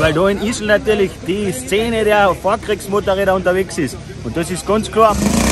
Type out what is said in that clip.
weil da in Isl natürlich die Szene der Vorkriegsmotorräder unterwegs ist. Und das ist ganz klar.